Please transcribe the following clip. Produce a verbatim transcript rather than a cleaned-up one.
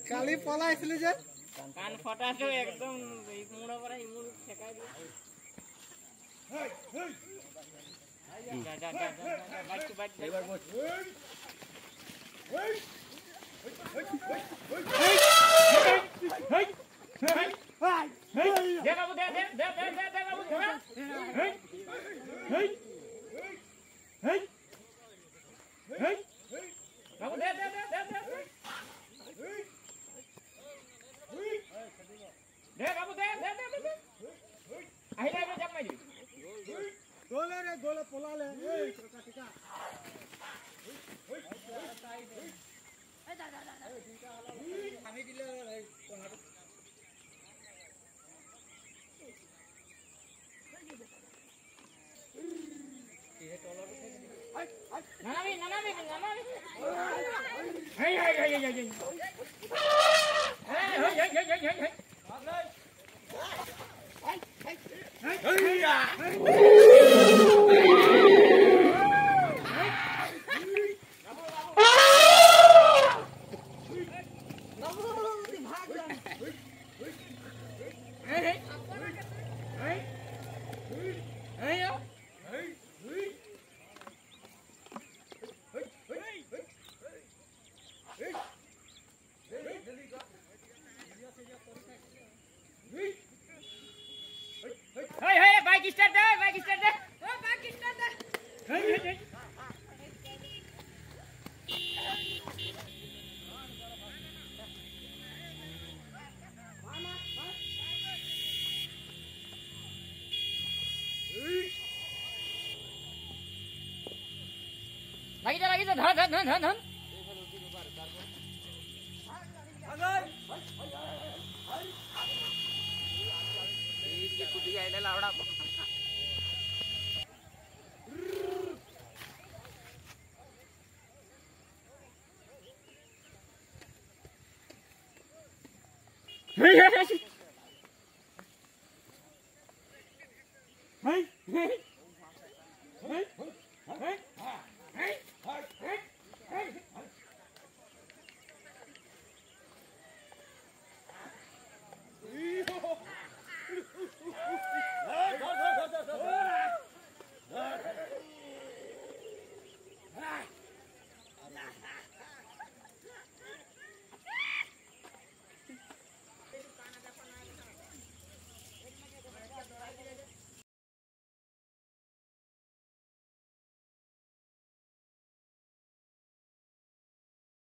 কালি পলাইছিলি যে কান ফটাটো একদম ইমুড়া পরা ইমুড় ঠেকাই দিল হেই হেই যা যা যা বাইক টু বাইক এবার বস হেই হেই হেই হেই দে বাবু দে দে দে দে দে বাবু ধরা হেই হেই হেই হেই বাবু দে দে দে দে দে দে বাবু দে দে দে দে আহিলে আমি জাপ মারি গোলে রে গোলে পলালে এই টিকা টিকা এই দা দা দা আমি দিলে এই কোনাটো এই তলর আই আই নানাবি নানাবি নানাবি hey hey hey hey hey hey hey hey hey hey hey Hey, hey, bike start deh, bike start deh. Oh, bike start deh. Hey, hey, hey. Lagi dah, lagi dah, dhan, dhan, dhan, dhan. Kudiya ini laura. Hey, hey, hey. Hey, hey. Hey, hey.